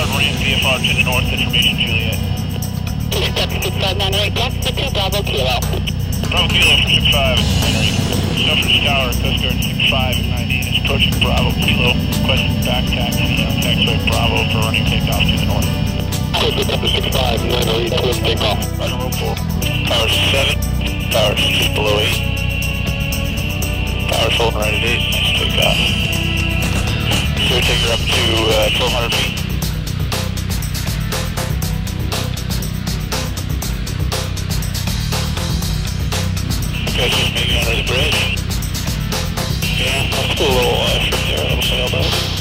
start ramp VFR to the north, information Juliet. Step 6598, that's the 2 Bravo Kilo. Bravo Kilo for 65, Henry. Selfridge Tower, Coast Guard 65 at 90, is approaching Bravo Kilo. Requesting back taxi on taxiway Bravo for running takeoff to the north. Step 65, 908, clear takeoff. Roger, roll 4. Power 7, power's just below 8. Power's holding right at 8, nice takeoff. So we take her up to 1,200 feet. Guys just making under the bridge. Yeah, that's a little from there, a little sailboat.